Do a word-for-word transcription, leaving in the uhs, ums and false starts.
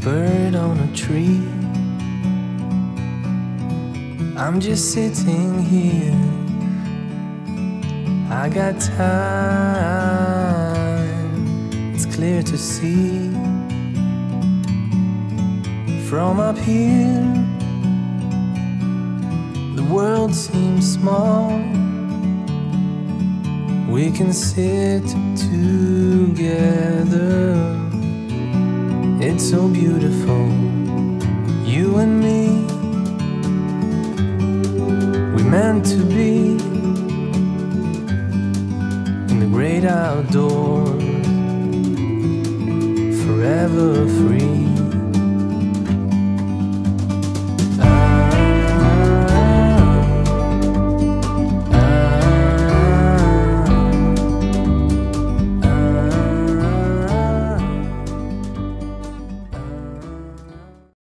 bird on a tree. I'm just sitting here, I got time, it's clear to see. From up here, the world seems small. We can sit together, it's so beautiful, you and me. We meant to be in the great outdoors, forever free.